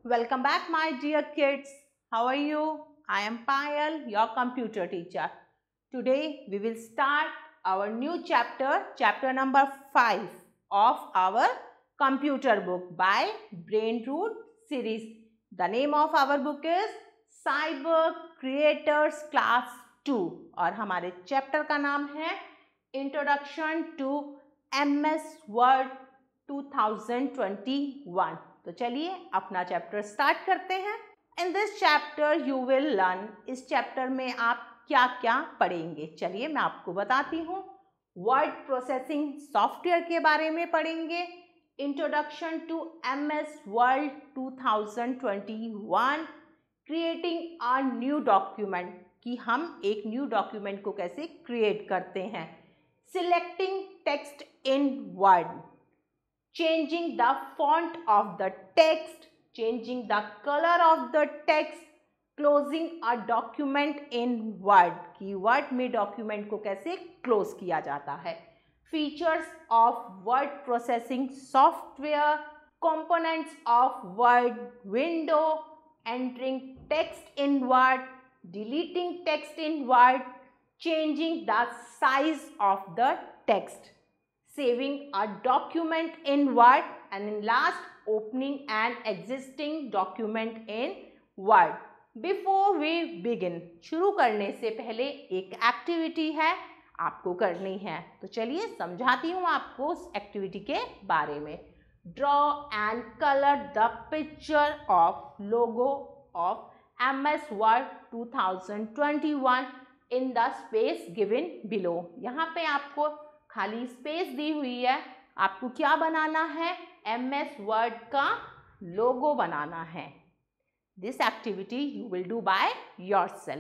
Welcome back, my dear kids. How are you? I am Payal, your computer teacher. Today we will start our new chapter number 5 of our computer book by Brain Root series. The name of our book is Cyber Creators Class 2 और हमारे chapter का नाम है Introduction to MS Word 2021. तो चलिए अपना chapter start करते हैं। In this chapter you will learn, इस चैप्टर में आप क्या क्या पढ़ेंगे, चलिए मैं आपको बताती हूँ। वर्ड प्रोसेसिंग सॉफ्टवेयर के बारे में पढ़ेंगे, introduction to MS Word 2021, creating a new document कि हम एक न्यू डॉक्यूमेंट को कैसे क्रिएट करते हैं, selecting text in Word, changing the font of the text, changing the color of the text, closing a document in Word कि Word में document को कैसे क्लोज किया जाता है, features of word processing software, components of Word window, entering text in Word, deleting text in Word, changing the size of the text, saving a document in Word, and in last opening an existing document in Word. Before we begin, शुरू करने से पहले एक activity है आपको करनी है, तो चलिए समझाती हूँ आपको उस एक्टिविटी के बारे में। Draw and color the picture of logo of MS Word 2021 in the space given below. यहाँ पे आपको खाली स्पेस दी हुई है, आपको क्या बनाना है, MS वर्ड का लोगो बनाना है। This activity you will do by yourself.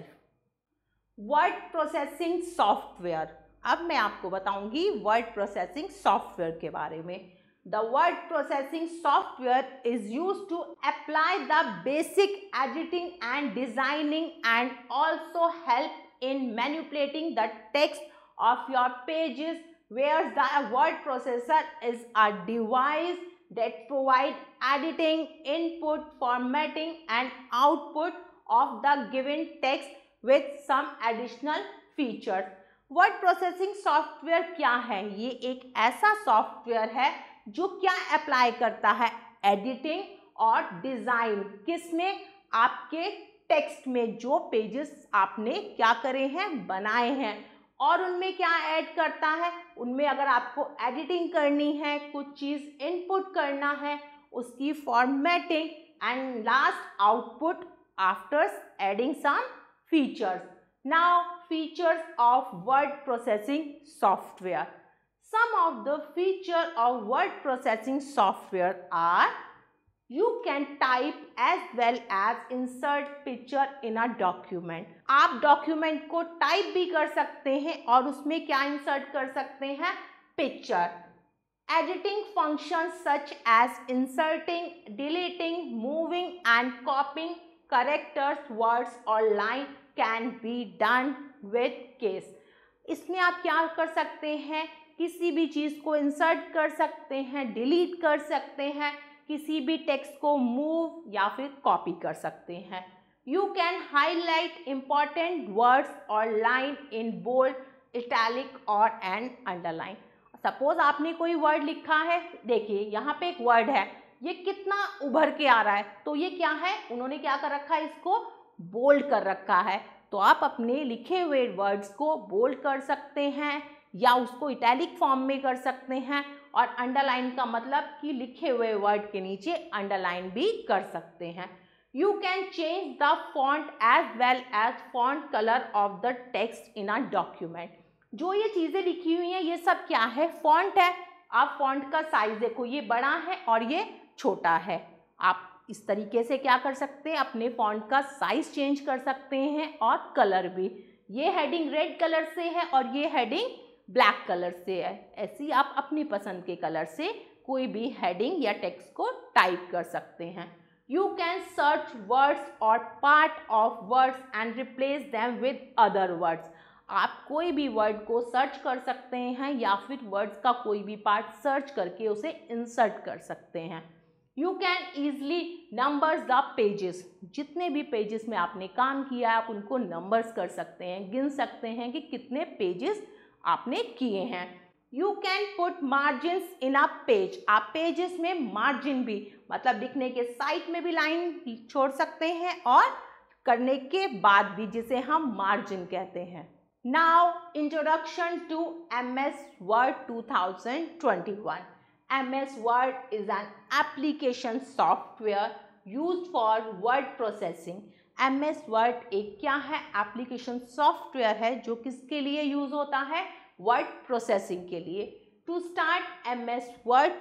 Word processing software, अब मैं आपको बताऊंगी वर्ड प्रोसेसिंग सॉफ्टवेयर के बारे में। The word processing software is used to apply the basic editing and designing and also help in manipulating the text of your pages, whereas the word processor is a device that provides editing, input, formatting and output of the given text with some additional features. Word processing software क्या है? ये एक ऐसा software है जो क्या apply करता है, एडिटिंग और डिजाइन, किसमें, आपके टेक्स्ट में जो पेजेस आपने क्या करे हैं, बनाए हैं, और उनमें क्या ऐड करता है, उनमें अगर आपको एडिटिंग करनी है, कुछ चीज़ इनपुट करना है, उसकी formatting and last output after adding some features. Now features of word processing software. Some of the feature of word processing software are You can type as well as insert picture in a document. आप document को type भी कर सकते हैं और उसमें क्या insert कर सकते हैं, picture. Editing functions such as inserting, deleting, moving and copying characters, words or line can be done with case. इसमें आप क्या कर सकते हैं, किसी भी चीज़ को इंसर्ट कर सकते हैं, डिलीट कर सकते हैं, किसी भी टेक्स्ट को मूव या फिर कॉपी कर सकते हैं। You can highlight important words और लाइन इन बोल्ड, इटैलिक और एंड अंडरलाइन। सपोज आपने कोई वर्ड लिखा है, देखिए यहाँ पे एक वर्ड है, ये कितना उभर के आ रहा है, तो ये क्या है, उन्होंने क्या कर रखा है, इसको बोल्ड कर रखा है। तो आप अपने लिखे हुए वर्ड्स को बोल्ड कर सकते हैं या उसको इटैलिक फॉर्म में कर सकते हैं, और अंडरलाइन का मतलब कि लिखे हुए वर्ड के नीचे अंडरलाइन भी कर सकते हैं। You can change the font as well as font colour of the text in a document. जो ये चीज़ें लिखी हुई हैं ये सब क्या है, फॉन्ट है। आप फॉन्ट का साइज देखो, ये बड़ा है और ये छोटा है। आप इस तरीके से क्या कर सकते हैं, अपने फॉन्ट का साइज चेंज कर सकते हैं और कलर भी। ये हेडिंग रेड कलर से है और ये हेडिंग ब्लैक कलर से है। ऐसे ही आप अपनी पसंद के कलर से कोई भी हेडिंग या टेक्स्ट को टाइप कर सकते हैं। यू कैन सर्च वर्ड्स और part of words and replace them with other words. आप कोई भी वर्ड को सर्च कर सकते हैं या फिर वर्ड्स का कोई भी पार्ट सर्च करके उसे इंसर्ट कर सकते हैं। You can easily numbers the pages, जितने भी पेजेस में आपने काम किया है आप उनको नंबर्स कर सकते हैं, गिन सकते हैं कि कितने पेजेस आपने किए हैं। You can put margins in a page, आप पेजेस में मार्जिन भी मतलब लिखने के साइड में भी लाइन छोड़ सकते हैं और करने के बाद भी, जिसे हम मार्जिन कहते हैं। Now introduction to MS Word 2021। MS Word is an application software used for word processing। MS Word एक क्या है, एप्लीकेशन सॉफ्टवेयर है जो किसके लिए यूज होता है, वर्ड प्रोसेसिंग के लिए। To start MS Word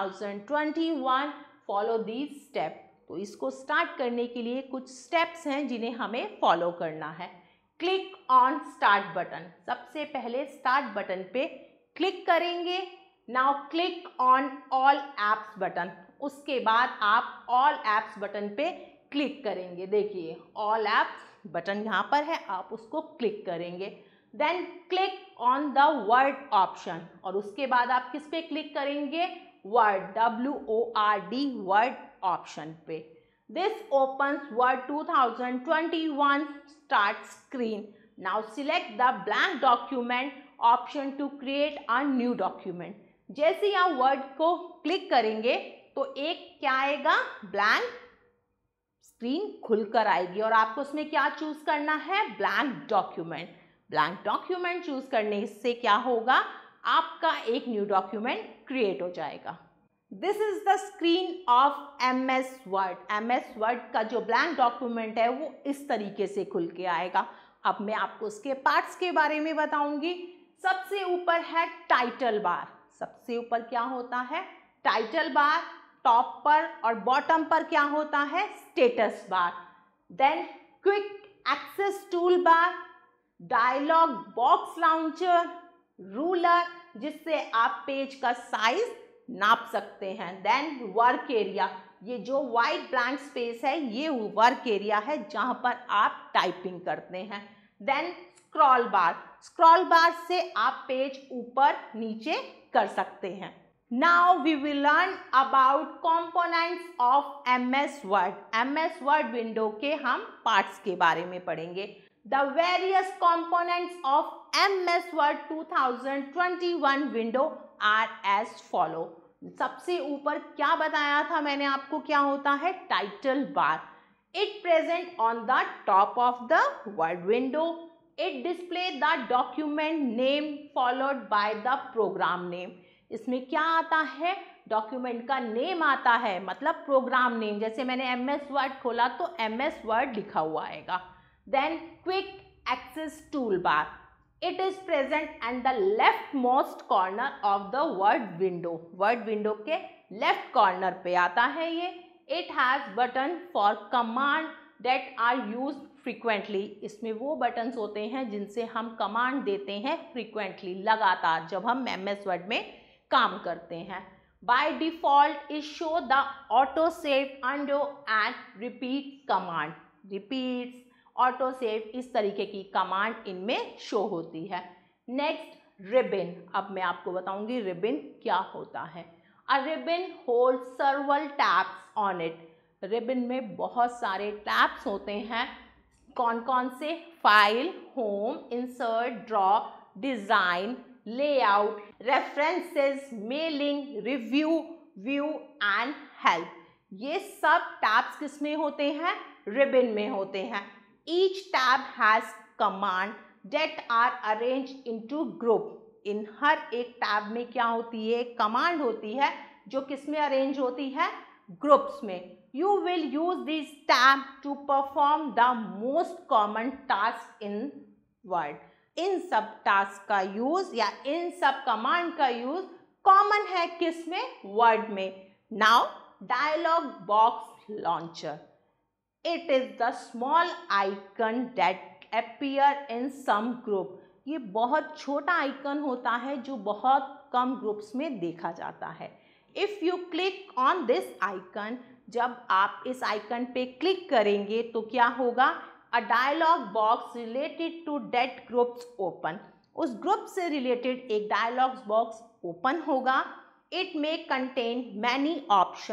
2021 follow these step, तो इसको स्टार्ट करने के लिए कुछ स्टेप्स हैं जिन्हें हमें फॉलो करना है। क्लिक ऑन स्टार्ट बटन, सबसे पहले स्टार्ट बटन पे क्लिक करेंगे। Now click on all apps button, उसके बाद आप ऑल एप्स बटन पे क्लिक करेंगे। देखिए ऑल एप्स बटन यहाँ पर है, आप उसको क्लिक करेंगे। Then click on the Word option, और उसके बाद आप किस पे क्लिक करेंगे, वर्ड, WORD वर्ड ऑप्शन पे। This opens Word 2021 start screen. Now select the blank document option to create a new document. जैसे ही आप वर्ड को क्लिक करेंगे तो एक क्या आएगा, ब्लैंक स्क्रीन खुलकर आएगी और आपको उसमें क्या चूज करना है, blank document. Blank document choose करने से क्या होगा, आपका एक न्यू डॉक्यूमेंट क्रिएट हो जाएगा। This is the screen of MS Word। MS Word का जो ब्लैंक डॉक्यूमेंट है वो इस तरीके से खुल के आएगा। अब मैं आपको उसके पार्ट्स के बारे में बताऊंगी। सबसे ऊपर है टाइटल बार, सबसे ऊपर क्या होता है, टाइटल बार। टॉप पर और बॉटम पर क्या होता है, status bar. Then quick access tool bar, dialog box launcher, ruler जिससे आप पेज का साइज नाप सकते हैं। देन वर्क एरिया, ये जो वाइट ब्लैंक स्पेस है ये वर्क एरिया है जहां पर आप टाइपिंग करते हैं। Then scroll bar, scroll bar से आप पेज ऊपर नीचे कर सकते हैं। Now we will learn about components of MS Word। MS Word window के हम पार्ट्स के बारे में पढ़ेंगे। The various components of MS Word 2021 window are as follow। सबसे ऊपर क्या बताया था मैंने आपको, क्या होता है, title bar. It present on the top of the word window. It display the document name followed by the program name. इसमें क्या आता है, डॉक्यूमेंट का नेम आता है, मतलब प्रोग्राम नेम। जैसे मैंने MS Word खोला तो MS Word लिखा हुआ आएगा। Then quick access toolbar. It is present at the leftmost corner of the word window। word window के left corner पे आता है ये। It has button for command that are used frequently। इसमें वो buttons होते हैं जिनसे हम command देते हैं frequently, लगातार, जब हम MS Word में काम करते हैं। By default it show the auto save, undo and repeat command। repeats, auto save, इस तरीके की कमांड इनमें शो होती है। नेक्स्ट रिबन, अब मैं आपको बताऊंगी रिबन क्या होता है। A ribbon hold several tabs on it. Ribbon में बहुत सारे टैब्स होते हैं, कौन कौन से, file, home, insert, draw, design, layout, references, mailing, review, view and help. ये सब टैब्स किसमें होते हैं, रिबन में होते हैं। Each tab has command that are arranged into group। इन हर एक टैब में क्या होती है, कमांड होती है जो किसमें अरेंज होती है, ग्रुप्स में। You will use this tab to perform the most common task in Word। इन सब टास्क का यूज या इन सब कमांड का यूज कॉमन है किसमें, वर्ड में। Now dialog box launcher. It is the small icon that appear in some group। ये बहुत छोटा आइकन होता है जो बहुत कम ग्रुप्स में देखा जाता है। If you click on this icon, जब आप इस आइकन पे क्लिक करेंगे तो क्या होगा, A dialog box related to that groups open। उस ग्रुप से रिलेटेड एक डायलॉग बॉक्स ओपन होगा। It may contain many option।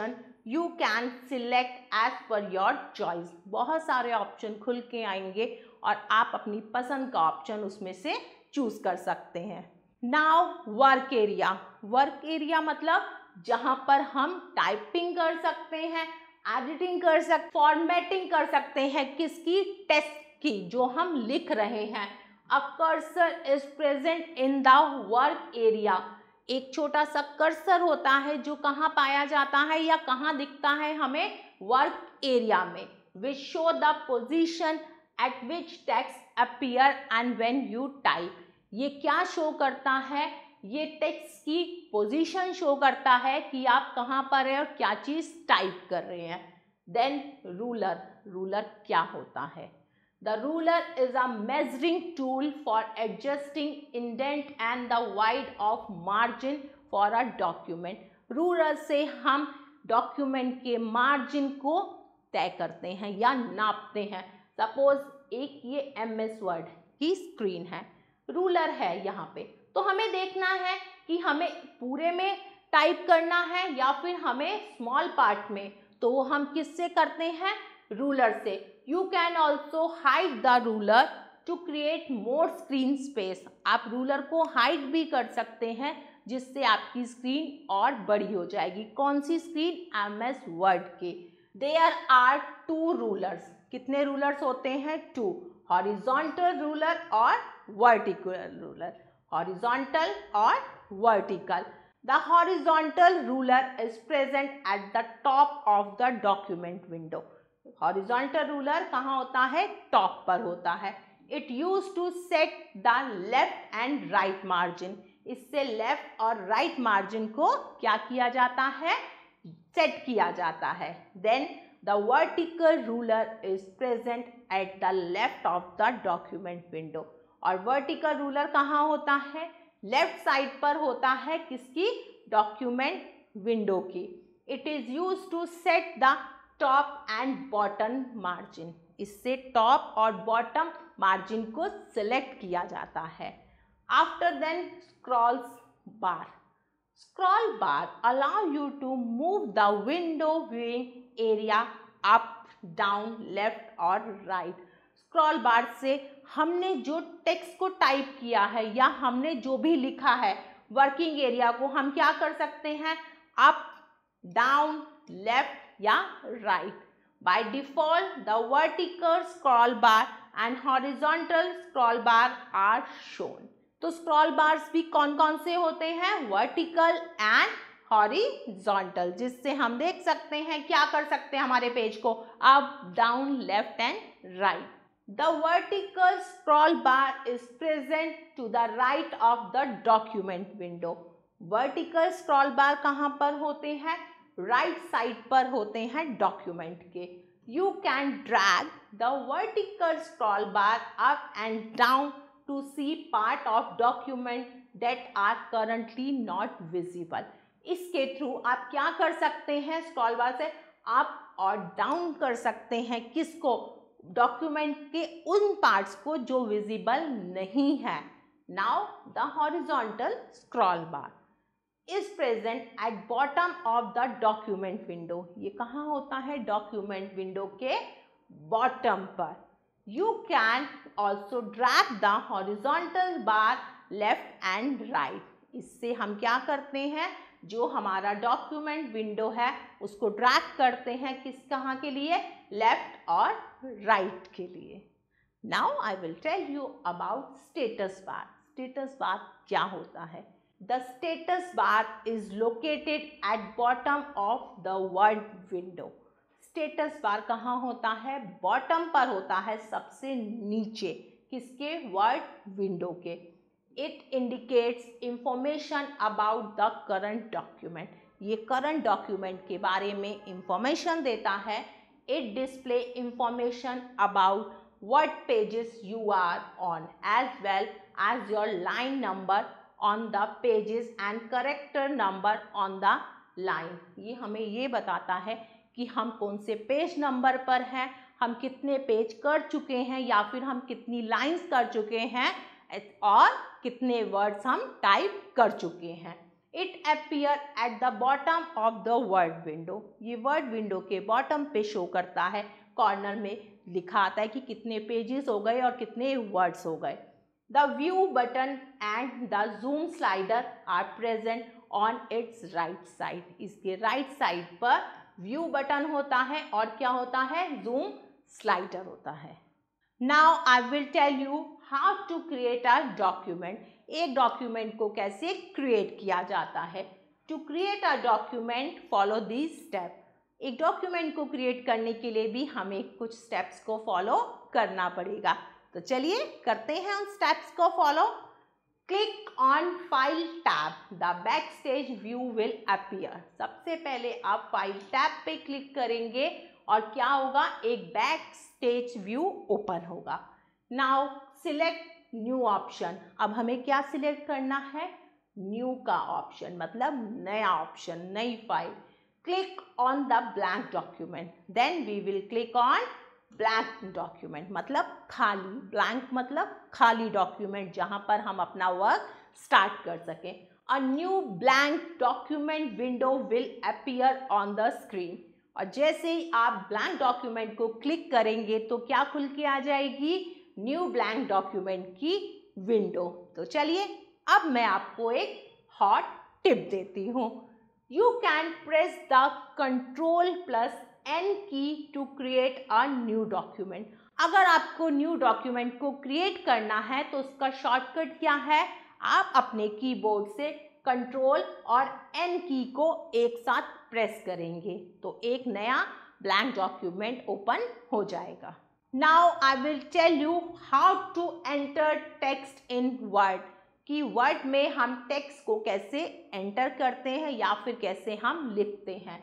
You can select as per your choice. बहुत सारे ऑप्शन खुल के आएंगे और आप अपनी पसंद का ऑप्शन उसमें से चूज कर सकते हैं। Now work area. Work area मतलब जहां पर हम टाइपिंग कर सकते हैं, एडिटिंग कर सकते, फॉर्मेटिंग कर सकते हैं, किसकी, टेक्स्ट की, जो हम लिख रहे हैं। A cursor is present in the work area. एक छोटा सा कर्सर होता है जो कहाँ पाया जाता है या कहाँ दिखता है हमें, वर्क एरिया में। Which show the position at which text appear and when you type. ये क्या शो करता है, ये टेक्स्ट की पोजीशन शो करता है कि आप कहाँ पर है और क्या चीज टाइप कर रहे हैं। Then ruler. रूलर क्या होता है? The ruler is a measuring tool for adjusting indent and the width of margin for a document. Ruler से हम डॉक्यूमेंट के मार्जिन को तय करते हैं या नापते हैं। सपोज एक ये MS वर्ड की स्क्रीन है, रूलर है यहाँ पे, तो हमें देखना है कि हमें पूरे में टाइप करना है या फिर हमें स्मॉल पार्ट में, तो वो हम किससे करते हैं, रूलर से। You can also hide the ruler to create more screen space. आप रूलर को हाइड भी कर सकते हैं जिससे आपकी स्क्रीन और बड़ी हो जाएगी। कौन सी स्क्रीन, MS वर्ड के। There are two rulers. कितने रूलर्स होते हैं, 2। हॉरिजॉन्टल रूलर और वर्टिकल रूलर। हॉरिजॉन्टल और vertical. The horizontal ruler is present at the top of the document window. Horizontal ruler कहाँ होता है, टॉप पर होता है। It use to set the left and right margin. इससे लेफ्ट और राइट मार्जिन को क्या किया जाता है, सेट किया जाता है। Then the vertical ruler is present at the left of the document window. और वर्टिकल रूलर कहाँ होता है, लेफ्ट साइड पर होता है, किसकी, डॉक्यूमेंट विंडो की। It is use to set the top and bottom margin. इससे टॉप और बॉटम मार्जिन को सिलेक्ट किया जाता है। After then scrolls bar. Scroll bar allow you to move the window viewing area up, down, left और right. Scroll bar से हमने जो टेक्स्ट को टाइप किया है या हमने जो भी लिखा है, वर्किंग एरिया को हम क्या कर सकते हैं, अप, डाउन, लेफ्ट या right. By default the vertical scroll bar and horizontal scroll bar are shown. तो स्क्रॉल बार्स भी कौन कौन से होते हैं, वर्टिकल एंड हॉरिजॉन्टल, जिससे हम देख सकते हैं, क्या कर सकते हैं हमारे पेज को, up, down, left and right. The vertical scroll bar is present to the right of the document window. Vertical scroll bar कहाँ पर होते हैं, राइट साइड पर होते हैं डॉक्यूमेंट के। You can drag the vertical scroll bar up and down to see part of document that are currently not visible. इसके through आप क्या कर सकते हैं, स्क्रॉल बार से अप और डाउन कर सकते हैं, किसको, डॉक्यूमेंट के उन पार्ट्स को जो विजिबल नहीं है। Now the horizontal scroll bar is present at bottom of the document window. ये कहाँ होता है, डॉक्यूमेंट विंडो के बॉटम पर। You can also drag the horizontal bar left and right. इससे हम क्या करते हैं, जो हमारा डॉक्यूमेंट विंडो है उसको ड्रैग करते हैं, किस, कहाँ के लिए, लेफ्ट और राइट के लिए। Now I will tell you about status bar. Status bar क्या होता है? The status bar is located at bottom of the word window. Status bar कहाँ होता है, बॉटम पर होता है, सबसे नीचे, किसके, वर्ड विंडो के। It indicates information about the current document. ये करंट डॉक्यूमेंट के बारे में इंफॉर्मेशन देता है। It display information about what pages you are on as well as your line number on the pages and character number on the line. ये हमें ये बताता है कि हम कौन से पेज नंबर पर हैं, हम कितने पेज कर चुके हैं या फिर हम कितनी लाइंस कर चुके हैं और कितने वर्ड्स हम टाइप कर चुके हैं। It appear at the bottom of the word window. ये वर्ड विंडो के बॉटम पे शो करता है, कॉर्नर में लिखा आता है कि कितने पेजेस हो गए और कितने वर्ड्स हो गए। The view button and the zoom slider are present on its right side. इसके राइट साइड पर व्यू बटन होता है और क्या होता है, जूम स्लाइडर होता है। Now I will tell you how to create a document. एक डॉक्यूमेंट को कैसे क्रिएट किया जाता है। To create a document follow this step. एक डॉक्यूमेंट को क्रिएट करने के लिए भी हमें कुछ स्टेप्स को फॉलो करना पड़ेगा। तो चलिए करते हैं उन स्टेप्स को follow. Click on file tab, the backstage view will appear. सबसे पहले आप फाइल टैब पे क्लिक करेंगे और क्या होगा, एक बैक स्टेज व्यू ओपन होगा। Now select new option. अब हमें क्या सिलेक्ट करना है, न्यू का ऑप्शन, मतलब नया ऑप्शन, नई file. Click on the blank document, then we will click on blank document, मतलब खाली, ब्लैंक मतलब खाली डॉक्यूमेंट जहां पर हम अपना वर्क स्टार्ट कर सकें। A new blank document window will appear on the screen. और जैसे ही आप ब्लैंक डॉक्यूमेंट को क्लिक करेंगे तो क्या खुल के आ जाएगी, न्यू ब्लैंक डॉक्यूमेंट की विंडो। तो चलिए अब मैं आपको एक हॉट टिप देती हूँ। You can press the Ctrl+N key to create a new document. अगर आपको न्यू डॉक्यूमेंट को क्रिएट करना है तो उसका शॉर्टकट क्या है, आप अपने कीबोर्ड से कंट्रोल और N की को एक साथ प्रेस करेंगे तो एक नया ब्लैंक डॉक्यूमेंट ओपन हो जाएगा। Now I will tell you how to enter text in word, कि वर्ड में हम टेक्स्ट को कैसे एंटर करते हैं या फिर कैसे हम लिखते हैं।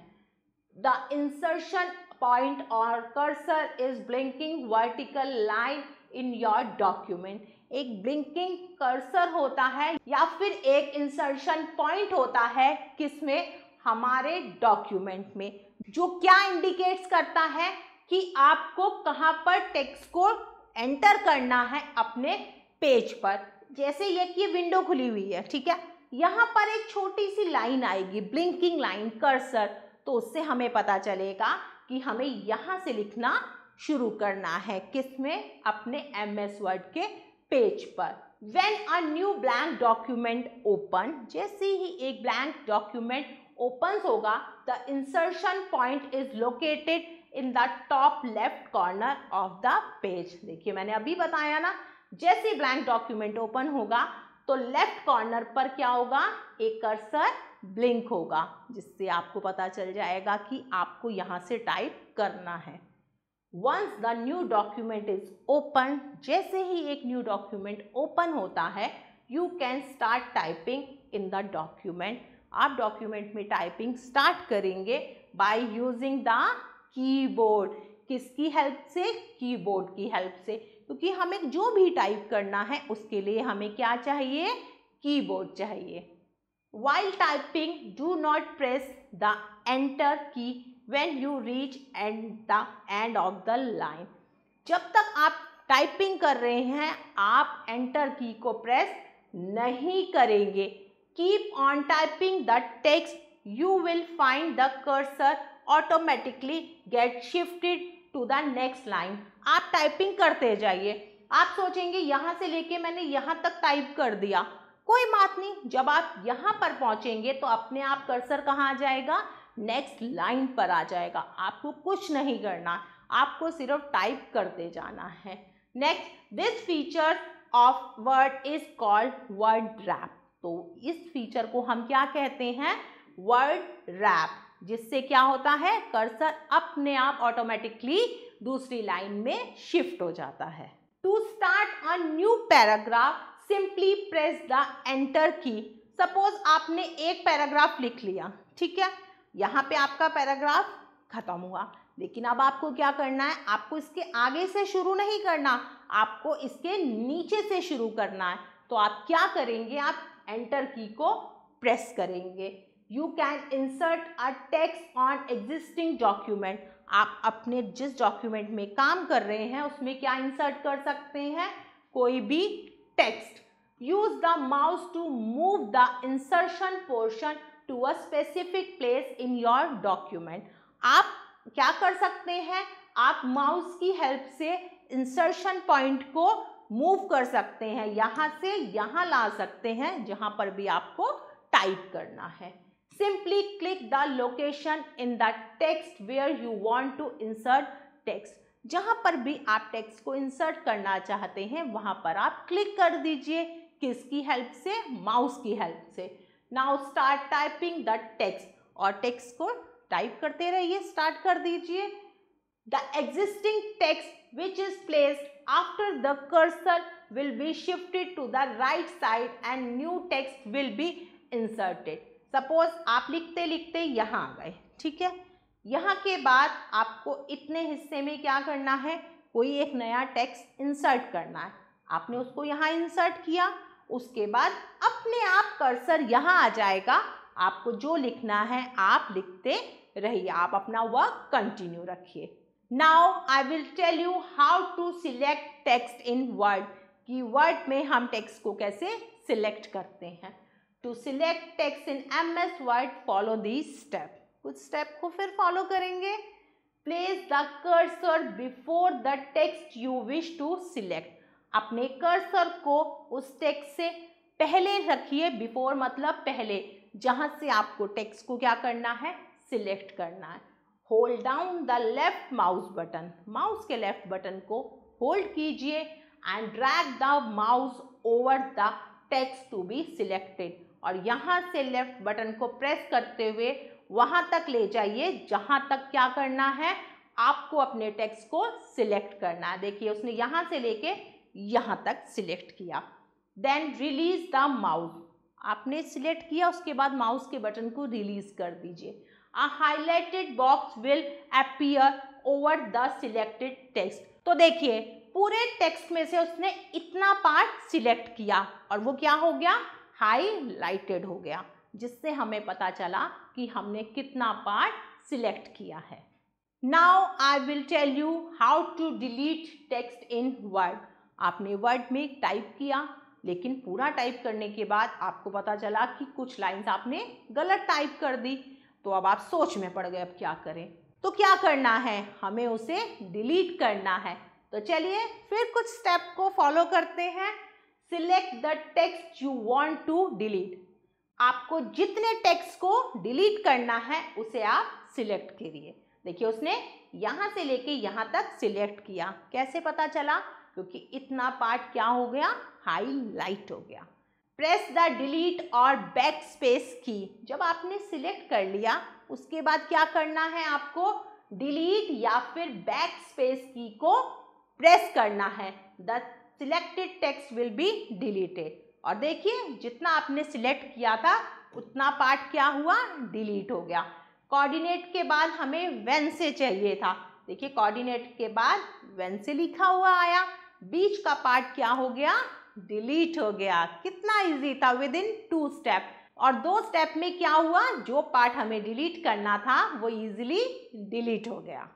द इंसर्शन पॉइंट और cursor is blinking vertical line in your document. एक ब्लिंकिंग कर्सर होता है या फिर एक इंसर्शन पॉइंट होता है किसमें, हमारे डॉक्यूमेंट में, जो क्या इंडिकेट्स करता है कि आपको कहां पर टेक्स्ट को एंटर करना है अपने पेज पर। जैसे ये विंडो खुली हुई है, ठीक है, यहाँ पर एक छोटी सी लाइन आएगी, ब्लिंकिंग लाइन, कर्सर, तो उससे हमें पता चलेगा कि हमें यहाँ से लिखना शुरू करना है, किसमें, अपने MS वर्ड के पेज पर। When a new blank document open, जैसे ही एक ब्लैंक डॉक्यूमेंट ओपन होगा, the insertion point is located in the top left corner of the page। देखिए मैंने अभी बताया ना, जैसे ब्लैंक डॉक्यूमेंट ओपन होगा तो लेफ्ट कॉर्नर पर क्या होगा, एक कर्सर ब्लिंक होगा, जिससे आपको पता चल जाएगा कि आपको यहाँ से टाइप करना है। Once the new document is open, जैसे ही एक न्यू डॉक्यूमेंट ओपन होता है, you can start typing in the document. आप डॉक्यूमेंट में टाइपिंग स्टार्ट करेंगे बाय यूजिंग द कीबोर्ड। किसकी हेल्प से, कीबोर्ड की हेल्प से, क्योंकि हमें जो भी टाइप करना है उसके लिए हमें क्या चाहिए, कीबोर्ड चाहिए। While typing, do not press the enter key when you reach the end of the line। जब तक आप टाइपिंग कर रहे हैं आप एंटर की को प्रेस नहीं करेंगे। Keep on typing the text, you will find the cursor automatically get shifted to the next line। आप टाइपिंग करते जाइए। आप सोचेंगे यहाँ से लेके मैंने यहाँ तक टाइप कर दिया, कोई बात नहीं, जब आप यहाँ पर पहुंचेंगे तो अपने आप कर्सर कहाँ आ जाएगा, नेक्स्ट लाइन पर आ जाएगा। आपको कुछ नहीं करना, आपको सिर्फ टाइप करते जाना है। Next, this feature of word is called word wrap. तो इस फीचर को हम क्या कहते हैं, वर्ड रैप, जिससे क्या होता है, कर्सर अपने आप ऑटोमेटिकली दूसरी लाइन में शिफ्ट हो जाता है। To start a new paragraph simply press the enter key. Suppose आपने एक पैराग्राफ लिख लिया, ठीक है, यहाँ पे आपका पैराग्राफ खत्म हुआ, लेकिन अब आपको क्या करना है, आपको इसके आगे से शुरू नहीं करना, आपको इसके नीचे से शुरू करना है। तो आप क्या करेंगे, आप एंटर की को प्रेस करेंगे। You can insert a text on existing document. आप अपने जिस डॉक्यूमेंट में काम कर रहे हैं उसमें क्या इंसर्ट कर सकते हैं, कोई भी text. Use the mouse to move the insertion portion to a specific place in your document. आप क्या कर सकते हैं, आप माउस की हेल्प से इंसर्शन पॉइंट को मूव कर सकते हैं, यहाँ से यहाँ ला सकते हैं जहाँ पर भी आपको टाइप करना है। Simply click the location in the text where you want to insert text. जहाँ पर भी आप टेक्स्ट को इंसर्ट करना चाहते हैं वहाँ पर आप क्लिक कर दीजिए। किसकी हेल्प से, माउस की हेल्प से। Now start typing the text, और टेक्स्ट को टाइप करते रहिए, स्टार्ट कर दीजिए। The existing text which is placed after the cursor will be shifted to the right side and new text will be inserted. Suppose आप लिखते लिखते यहाँ आ गए, ठीक है। यहाँ के बाद आपको इतने हिस्से में क्या करना है, कोई एक नया टेक्स्ट इंसर्ट करना है। आपने उसको यहाँ इंसर्ट किया, उसके बाद अपने आप कर्सर यहाँ आ जाएगा। आपको जो लिखना है आप लिखते रहिए, आप अपना वर्क कंटिन्यू रखिए। Now I will tell you how to select text in word, कि वर्ड में हम टेक्स्ट को कैसे सिलेक्ट करते हैं। To select text in MS word follow these step. कुछ स्टेप को फिर फॉलो करेंगे। Place the cursor before the text you wish to select. अपने कर्सर को उस टेक्स्ट से पहले रखिए। बिफोर मतलब पहले, जहां से आपको टेक्स्ट को क्या करना है, सिलेक्ट करना है। Hold down the left mouse button, mouse के लेफ्ट बटन को होल्ड कीजिए and drag the mouse over the text to be selected. और यहाँ से लेफ्ट बटन को प्रेस करते हुए वहां तक ले जाइए जहां तक क्या करना है, आपको अपने टेक्स्ट को सिलेक्ट करना है। देखिए उसने यहाँ से लेके यहाँ तक सिलेक्ट किया। देन रिलीज द माउस, आपने सिलेक्ट किया, उसके बाद माउस के बटन को रिलीज कर दीजिए। A highlighted box will appear over the selected text। तो देखिए पूरे टेक्स्ट में से उसने इतना पार्ट सिलेक्ट किया और वो क्या हो गया, हाईलाइटेड हो गया, जिससे हमें पता चला कि हमने कितना पार्ट सिलेक्ट किया है। Now I will tell you how to delete text in word. आपने वर्ड में टाइप किया, लेकिन पूरा टाइप करने के बाद आपको पता चला कि कुछ लाइन्स आपने गलत टाइप कर दी, तो अब आप सोच में पड़ गए अब क्या करें। तो क्या करना है, हमें उसे डिलीट करना है। तो चलिए फिर कुछ स्टेप को फॉलो करते हैं। Select the text you want to delete. आपको जितने टेक्स्ट को डिलीट करना है उसे आप सिलेक्ट करिए। देखिए उसने यहाँ से लेके यहाँ तक सिलेक्ट किया। कैसे पता चला, क्योंकि इतना पार्ट क्या हो गया, हाईलाइट हो गया। प्रेस द डिलीट और बैक स्पेस की। जब आपने सिलेक्ट कर लिया उसके बाद क्या करना है, आपको डिलीट या फिर बैक स्पेस की को प्रेस करना है। The selected text will be deleted. और देखिए जितना आपने सिलेक्ट किया था उतना पार्ट क्या हुआ, डिलीट हो गया। कोऑर्डिनेट के बाद हमें व्हेन से चाहिए था। देखिए कोऑर्डिनेट के बाद व्हेन से लिखा हुआ आया, बीच का पार्ट क्या हो गया, डिलीट हो गया। कितना इजी था, विद इन 2 स्टेप। और 2 स्टेप में क्या हुआ, जो पार्ट हमें डिलीट करना था वो इजीली डिलीट हो गया।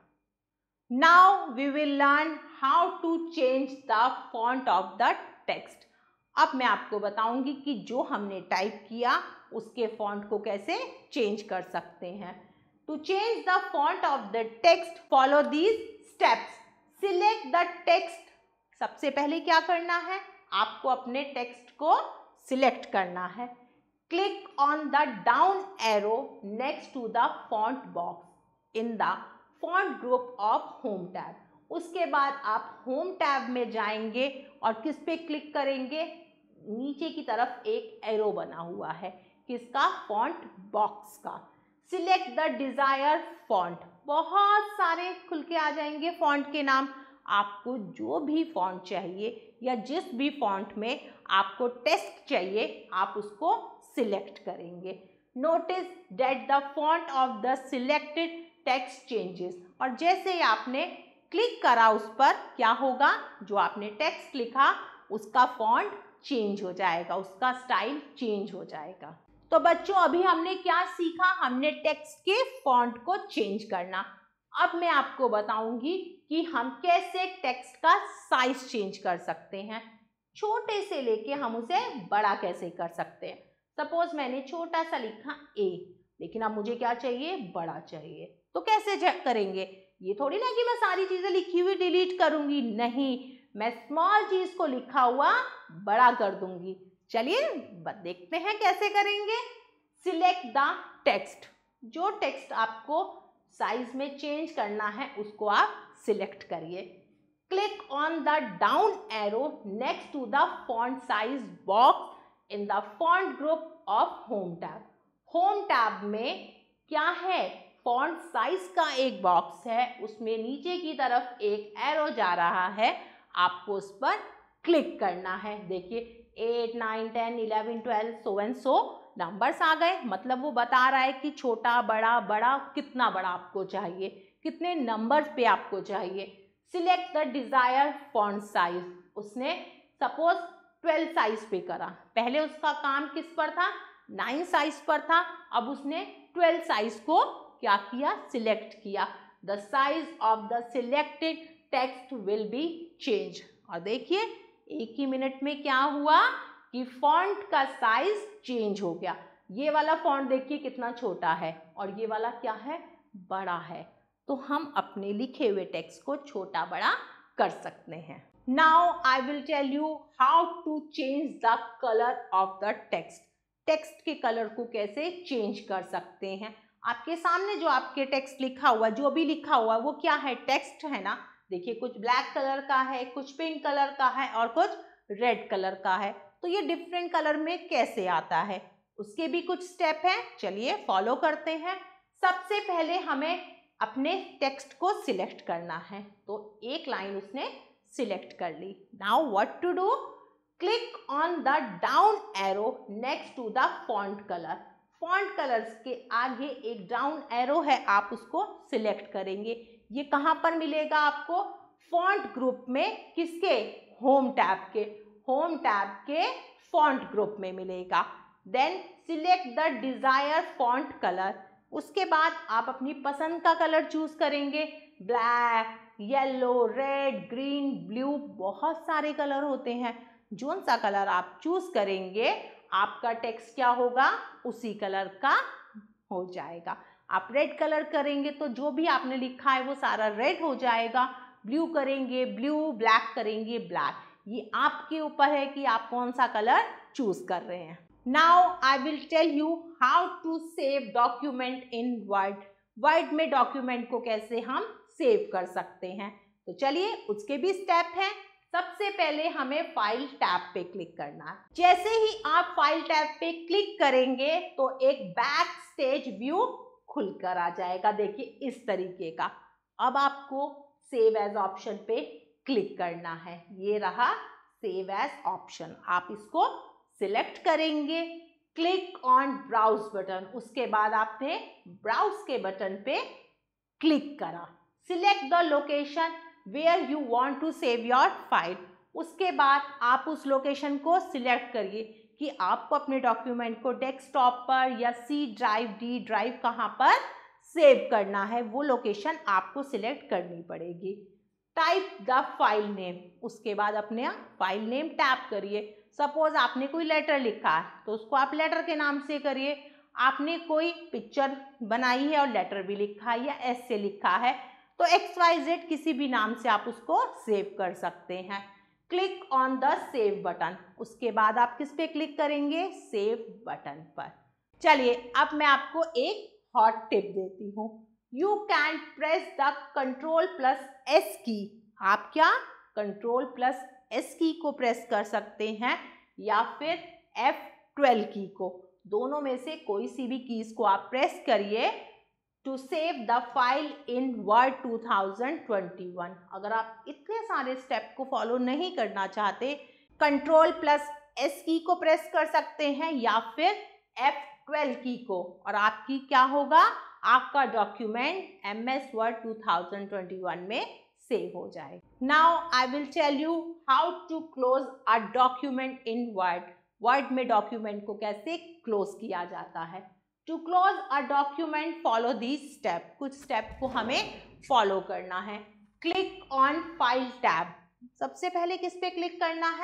Now we will learn how to change the font of the text. अब मैं आपको बताऊंगी कि जो हमने टाइप किया उसके फॉन्ट को कैसे चेंज कर सकते हैं। To change the font of the text follow these steps. Select the text. सबसे पहले क्या करना है, आपको अपने टेक्स्ट को सिलेक्ट करना है। Click on the down arrow next to the font box in the font group of home tab. उसके बाद आप होम टैब में जाएंगे और किस पे क्लिक करेंगे, नीचे की तरफ एक एरो बना हुआ है, किसका, फॉन्ट बॉक्स का। Select the desire font. बहुत सारे खुल के आ जाएंगे फॉन्ट के नाम। आपको जो भी फॉन्ट चाहिए या जिस भी फॉन्ट में आपको टेक्स्ट चाहिए आप उसको सिलेक्ट करेंगे। Notice that the font of the selected text changes. और जैसे ही आपने क्लिक करा उस पर क्या होगा, जो आपने टेक्स्ट लिखा उसका फॉन्ट चेंज हो जाएगा, उसका स्टाइल चेंज हो जाएगा। तो बच्चों अभी हमने क्या सीखा, हमने टेक्स्ट के फॉन्ट को चेंज करना। अब मैं आपको बताऊंगी कि हम कैसे टेक्स्ट का साइज चेंज कर सकते हैं। छोटे से लेके हम उसे बड़ा कैसे कर सकते हैं। सपोज मैंने छोटा सा लिखा ए, लेकिन अब मुझे क्या चाहिए, बड़ा चाहिए, तो कैसे चेक करेंगे। ये थोड़ी ना कि मैं सारी चीजें लिखी हुई डिलीट करूंगी, नहीं, मैं स्मॉल चीज को लिखा हुआ बड़ा कर दूंगी। चलिए देखते हैं कैसे करेंगे। सिलेक्ट द टेक्स्ट, जो टेक्स्ट आपको साइज में चेंज करना है उसको आप सिलेक्ट करिए। Click on the down arrow next to the font size box in the font group of home tab. Home tab में क्या है, फॉन्ट साइज का एक बॉक्स है, उसमें नीचे की तरफ एक एरो जा रहा है, आपको उस पर क्लिक करना है। देखिए 8, 9, 10, 11, 12 सो एंड सो नंबर्स आ गए, मतलब वो बता रहा है कि छोटा बड़ा, बड़ा कितना बड़ा आपको चाहिए, कितने नंबर्स पे आपको चाहिए। Select the desire font size, उसने सपोज 12 साइज पे करा, पहले उसका काम किस पर था, 9 साइज पर था, अब उसने 12 साइज को क्या किया, सिलेक्ट किया। The size of the selected text will be change. और देखिए एक ही मिनट में क्या हुआ कि फॉन्ट का साइज चेंज हो गया। ये वाला फॉन्ट देखिए कितना छोटा है और ये वाला क्या है, बड़ा है। तो हम अपने लिखे हुए टेक्स्ट को छोटा बड़ा कर सकते हैं। Now I will tell you how to change the colour of the text. Text के कलर को कैसे चेंज कर सकते हैं। आपके सामने जो आपके टेक्स्ट लिखा हुआ, जो भी लिखा हुआ वो क्या है, टेक्स्ट है ना। देखिए कुछ ब्लैक कलर का है, कुछ पिंक कलर का है और कुछ रेड कलर का है। तो ये डिफरेंट कलर में कैसे आता है, उसके भी कुछ स्टेप हैं, चलिए फॉलो करते हैं। सबसे पहले हमें अपने टेक्स्ट को सिलेक्ट करना है, तो एक लाइन उसने सिलेक्ट कर ली। Now what to do, click on the down arrow next to the font colour. Font colours के आगे एक डाउन एरो है, आप उसको सिलेक्ट करेंगे। ये कहाँ पर मिलेगा आपको, फॉन्ट ग्रुप में, किसके, होम टैब के, होम टैब के फॉन्ट ग्रुप में मिलेगा। Then select the desire font colour, उसके बाद आप अपनी पसंद का कलर चूज करेंगे। Black, yellow, red, green, blue, बहुत सारे कलर होते हैं। जोन सा कलर आप चूज करेंगे आपका टेक्स्ट क्या होगा, उसी कलर का हो जाएगा। आप रेड कलर करेंगे तो जो भी आपने लिखा है वो सारा रेड हो जाएगा। ब्लू करेंगे ब्लू, ब्लैक करेंगे ब्लैक। ये आपके ऊपर है कि आप कौन सा कलर चूज कर रहे हैं। Now I will tell you how to save document in word. Word में डॉक्यूमेंट को कैसे हम सेव कर सकते हैं, तो चलिए उसके भी स्टेप हैं। सबसे पहले हमें फाइल टैब पे क्लिक करना है। जैसे ही आप फाइल टैब पे क्लिक करेंगे तो एक बैक स्टेज व्यू खुलकर आ जाएगा, देखिए इस तरीके का। अब आपको सेव एज ऑप्शन पे क्लिक करना है, ये रहा सेव एज ऑप्शन, आप इसको सिलेक्ट करेंगे। क्लिक ऑन ब्राउज बटन, उसके बाद आपने ब्राउज के बटन पे क्लिक करा। Select the location where you want to save your file, उसके बाद आप उस लोकेशन को सिलेक्ट करिए कि आपको अपने डॉक्यूमेंट को डेस्कटॉप पर या सी ड्राइव, डी ड्राइव कहाँ पर सेव करना है, वो लोकेशन आपको सिलेक्ट करनी पड़ेगी। टाइप द फाइल नेम, उसके बाद अपने फाइल नेम टैप करिए। सपोज आपने कोई लेटर लिखा है तो उसको आप लेटर के नाम से करिए। आपने कोई पिक्चर बनाई है और लेटर भी लिखा है या एस से लिखा है तो XYZ किसी भी नाम से आप उसको सेव कर सकते हैं। Click on the save button, उसके बाद आप किस पे क्लिक करेंगे, सेव बटन पर। चलिए अब मैं आपको एक हॉट टिप देती हूँ। You can press the Ctrl+S की, आप क्या Ctrl+S की को प्रेस कर सकते हैं या फिर F12 की को, दोनों में से कोई सी भी कीज को आप प्रेस करिए to save the file in Word 2021। अगर आप इतने सारे स्टेप को फॉलो नहीं करना चाहते, Ctrl+S की को प्रेस कर सकते हैं या फिर F12 की को, और आपकी क्या होगा, आपका डॉक्यूमेंट MS Word 2021 में सेव हो जाए। Now I will tell you how to close a document in word. Word में डॉक्यूमेंट को कैसे क्लोज किया जाता है। To close a document follow these step, कुछ स्टेप को हमें फॉलो करना है। क्लिक ऑन फाइल टैब, सबसे पहले किस पे क्लिक करना है,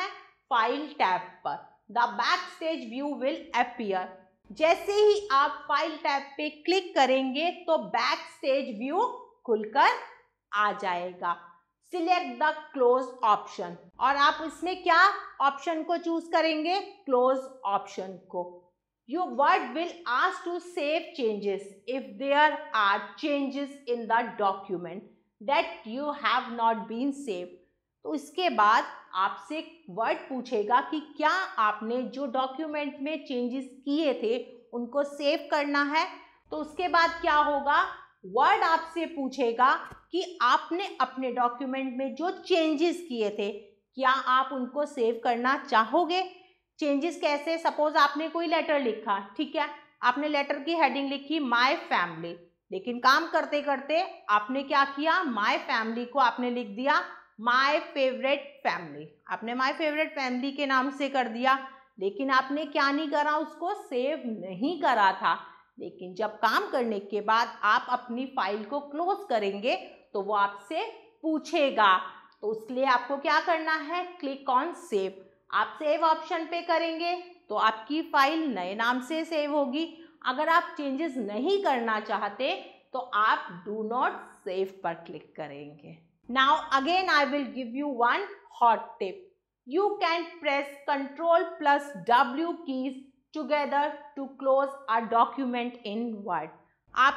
फाइल टैब पर। The back stage view will appear. जैसे ही आप फाइल टैब पे क्लिक करेंगे तो बैक स्टेज व्यू खुलकर आ जाएगा। सिलेक्ट द क्लोज ऑप्शन, और आप इसमें क्या ऑप्शन को चूज करेंगे? क्लोज ऑप्शन को। Your word will ask to save changes if there are changes in the document that you have not been saved. तो इसके बाद आपसे वर्ड पूछेगा कि क्या आपने जो डॉक्यूमेंट में चेंजेस किए थे उनको सेव करना है। तो उसके बाद क्या होगा? वर्ड आपसे पूछेगा कि आपने अपने डॉक्यूमेंट में जो चेंजेस किए थे क्या आप उनको सेव करना चाहोगे। चेंजेस कैसे? सपोज आपने कोई लेटर लिखा, ठीक है, आपने लेटर की हेडिंग लिखी माय फैमिली, लेकिन काम करते करते आपने क्या किया? माय फैमिली को आपने लिख दिया माय फेवरेट फैमिली। आपने माय फेवरेट फैमिली के नाम से कर दिया, लेकिन आपने क्या नहीं करा? उसको सेव नहीं करा था। लेकिन जब काम करने के बाद आप अपनी फाइल को क्लोज करेंगे तो वो आपसे पूछेगा। तो उसके लिए आपको क्या करना है? Click on save. आप सेव ऑप्शन पे करेंगे तो आपकी फाइल नए नाम से सेव होगी। अगर आप चेंजेस नहीं करना चाहते तो आप डू नॉट सेव पर क्लिक करेंगे। Now again I will give you one hot tip. You can press Ctrl+W keys together to close a document in Word. आप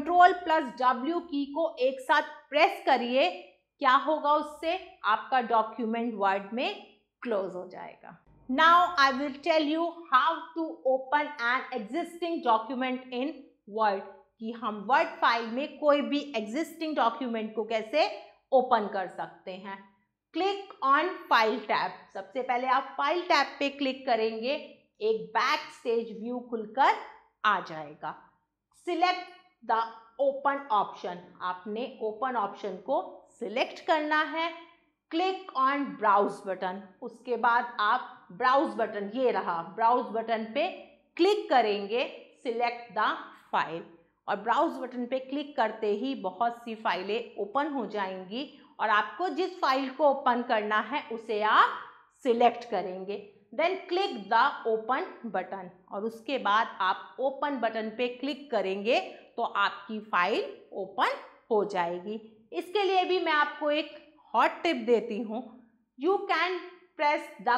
Ctrl+W की को एक साथ प्रेस करिए, क्या होगा उससे? आपका डॉक्यूमेंट वर्ड में क्लोज हो जाएगा। Now I will tell you how to open an existing document in Word, कि हम वर्ड फाइल में कोई भी एग्जिस्टिंग डॉक्यूमेंट को कैसे ओपन कर सकते हैं। Click on file tab. सबसे पहले आप फाइल टैब पे क्लिक करेंगे, एक बैक स्टेज व्यू खुलकर आ जाएगा। सिलेक्ट द ओपन ऑप्शन, आपने ओपन ऑप्शन को सिलेक्ट करना है। क्लिक ऑन ब्राउज बटन, उसके बाद आप ब्राउज बटन, ये रहा ब्राउज बटन पे क्लिक करेंगे। सिलेक्ट द फाइल, और ब्राउज बटन पे क्लिक करते ही बहुत सी फाइलें ओपन हो जाएंगी और आपको जिस फाइल को ओपन करना है उसे आप सिलेक्ट करेंगे। Then click the open button, और उसके बाद आप ओपन बटन पे क्लिक करेंगे तो आपकी फाइल ओपन हो जाएगी। इसके लिए भी मैं आपको एक हॉट टिप देती हूँ। You can press the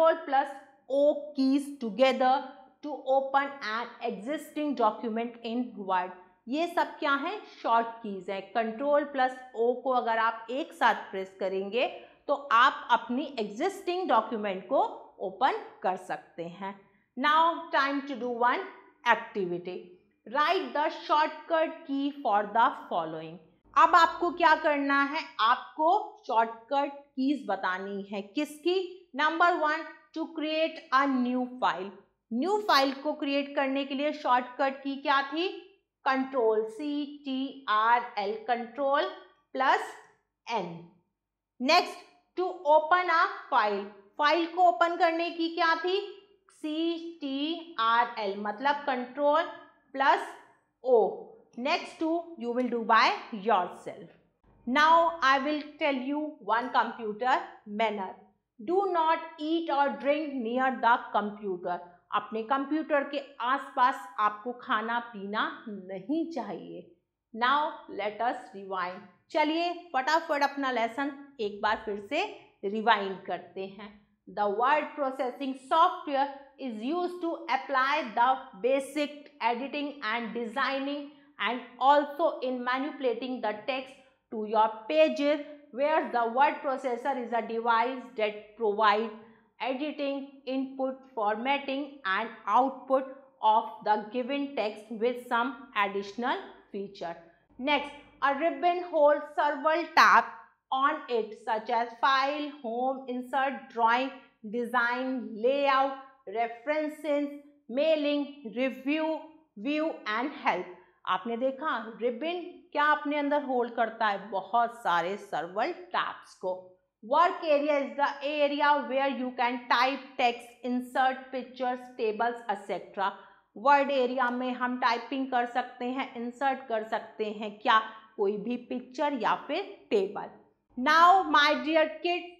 Ctrl+O keys together to open an existing document in Word. ये सब क्या है? शॉर्ट कीज है। Ctrl+O को अगर आप एक साथ प्रेस करेंगे तो आप अपनी एग्जिस्टिंग डॉक्यूमेंट को ओपन कर सकते हैं। Now time to do one activity. Write the shortcut key for the following. अब आपको क्या करना है? आपको शॉर्टकट कीज बतानी है। किसकी? Number 1, to create a new file. New file को क्रिएट करने के लिए शॉर्टकट की क्या थी? Ctrl+C+T+RL, Ctrl+N। Next, to open a file. File को ओपन करने की क्या थी? CTRL, मतलब Ctrl+O। Next two you will do by yourself. Now I will tell you one computer manner. Do not eat or drink near the computer. अपने computer के आसपास आपको खाना पीना नहीं चाहिए। Now let us rewind. चलिए फटाफट अपना लेसन एक बार फिर से रिवाइंड करते हैं। The word processing software is used to apply the basic editing and designing and also in manipulating the text to your pages, where the word processor is a device that provides editing, input, formatting and output of the given text with some additional feature. Next, a ribbon holds several tabs on it such as file, home, insert, drawing, design, layout, references, mailing, review, view and help. आपने देखा ribbon क्या अपने अंदर hold करता है? बहुत सारे several tabs को। Work area is the area where you can type text, insert pictures, tables etcetera. Word area में हम टाइपिंग कर सकते हैं, इंसर्ट कर सकते हैं क्या? कोई भी पिक्चर या फिर table. Now my dear kids,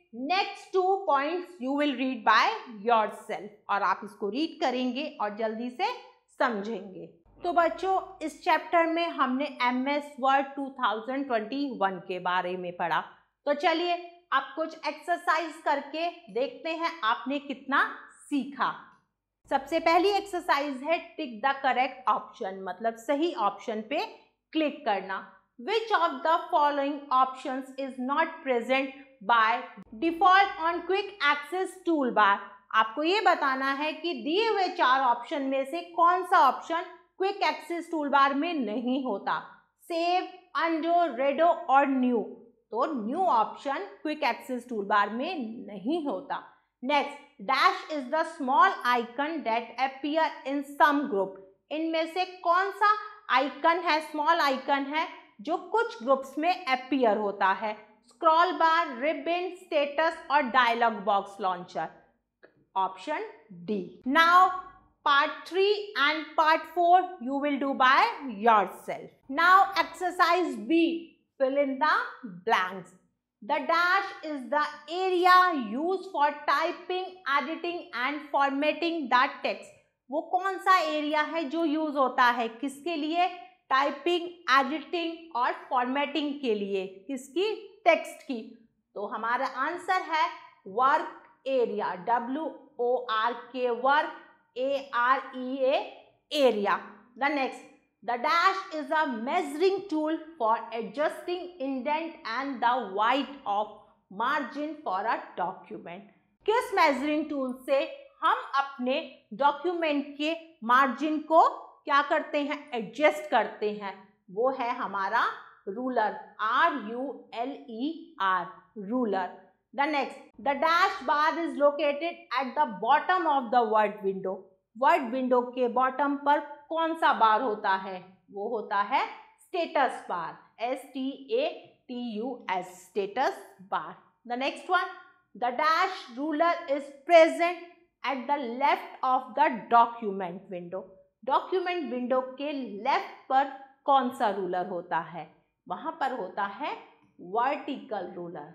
next 2 points you will read by yourself, और आप इसको रीड करेंगे और जल्दी से समझेंगे। तो बच्चों, इस चैप्टर में हमने MS वर्ड 2021 के बारे में पढ़ा। तो चलिए आप कुछ एक्सरसाइज करके देखते हैं आपने कितना सीखा। सबसे पहली एक्सरसाइज है टिक द करेक्ट ऑप्शन, मतलब सही ऑप्शन पे क्लिक करना। Which of the following options is not present by default on quick access tool bar. आपको ये बताना है कि दिए हुए 4 ऑप्शन में से कौन सा option quick access tool bar में नहीं होता। सेव, अंडो, रेडो और न्यू। तो new option quick access tool bar में नहीं होता। Next, dash is the small icon that appear in some group. इनमें से कौन सा आइकन है, स्मॉल आइकन है, जो कुछ ग्रुप्स में अपीयर होता है। स्क्रॉल बार, रिबन, स्टेटस और dialog box launcher. Option D. Now part 3 and part 4 you will do by yourself. Now exercise B, fill in the blanks. The dash is the area used for typing, editing and formatting the text. वो कौन सा area है जो use होता है किसके लिए? Typing, editing और फॉर्मेटिंग के लिए। किसकी? टेक्स्ट की। तो हमारा आंसर है work area, WORK, work, AREA, area. The next, the dash is a measuring tool for adjusting indent and the width of margin for a document. किस measuring tool से हम अपने डॉक्यूमेंट के मार्जिन को क्या करते हैं? एडजस्ट करते हैं। वो है हमारा ruler, RULER, ruler. The next, the dash bar is located at the bottom of the word window. Word window के बॉटम पर कौन सा बार होता है? वो होता है status bar, STATUS, status bar. The next one, the dash ruler is present at the left of the document window. Document window के लेफ्ट पर कौन सा रूलर होता है? वहां पर होता है vertical ruler.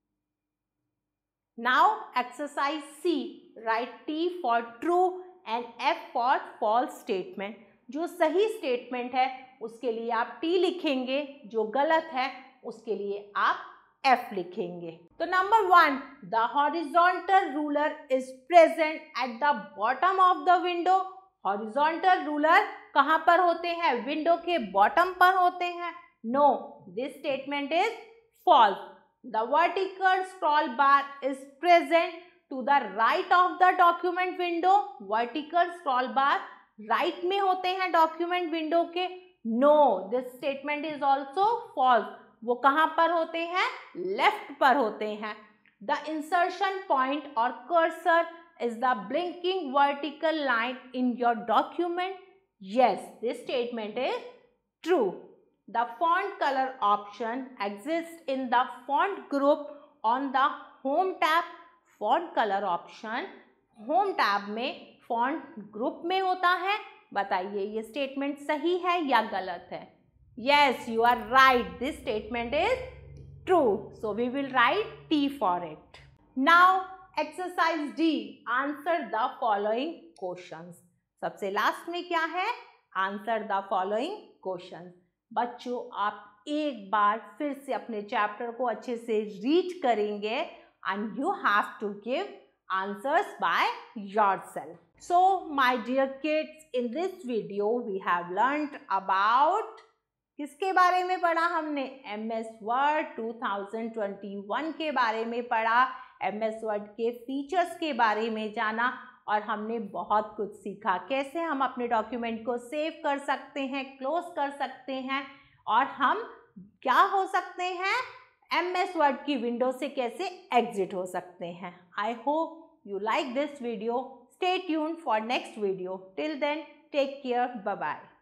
Now exercise C, write T for true and F for false statement. जो सही स्टेटमेंट है उसके लिए आप T लिखेंगे, जो गलत है उसके लिए आप F लिखेंगे। तो number 1, the horizontal ruler is present at the bottom of the window. Horizontal ruler कहाँ पर होते हैं? विंडो के बॉटम पर होते हैं। No, this statement is false. The vertical scroll bar is present to the right of the document window. Vertical scroll bar right में होते हैं डॉक्यूमेंट विंडो के। No, this statement is also false. वो कहाँ पर होते हैं? लेफ्ट पर होते हैं। The insertion point or cursor is the blinking vertical line in your document. Yes, this statement is true. The font color option exists in the font group on the home tab. Font color option home tab में font group में होता है। बताइए ये statement सही है या गलत है? Yes, you are right. This statement is true. So we will write T for it. Now exercise D, answer the following questions. सबसे लास्ट में क्या है? Answer the following questions. बच्चों आप एक बार फिर से अपने चैप्टर को अच्छे से रीड करेंगे and you have to give answers by yourself. So my dear kids, in this video we have learned about, किसके बारे में पढ़ा हमने? MS वर्ड 2021 के बारे में पढ़ा। MS वर्ड के फीचर्स के बारे में जाना और हमने बहुत कुछ सीखा। कैसे हम अपने डॉक्यूमेंट को सेव कर सकते हैं, क्लोज कर सकते हैं और हम क्या हो सकते हैं, MS वर्ड की विंडो से कैसे एग्जिट हो सकते हैं। I hope you like this video. Stay tuned for next video. Till then take care, bye bye.